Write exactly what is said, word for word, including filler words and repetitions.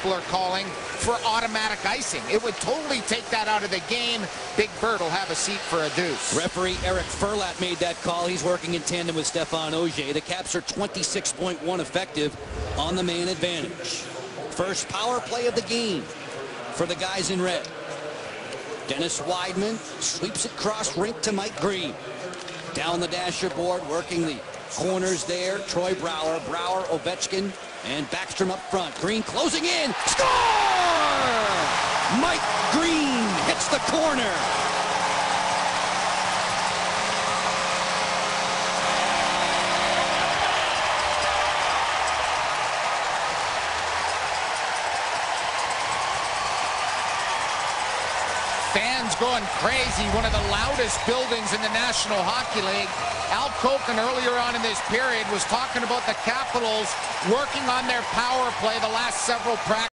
people are calling for automatic icing. It would totally take that out of the game. Big Bird will have a seat for a deuce. Referee Eric Furlat made that call. He's working in tandem with Stéphane Auger. The Caps are twenty-six point one effective on the man advantage. First power play of the game for the guys in red. Dennis Wideman sweeps it cross rink to Mike Green. Down the dasher board, working the corners there. Troy Brouwer, Brouwer, Ovechkin, and Backstrom up front. Green closing in. Score! Mike Green hits the corner. Fans going crazy. One of the loudest buildings in the National Hockey League. Al Koken earlier on in this period was talking about the Capitals working on their power play the last several practices.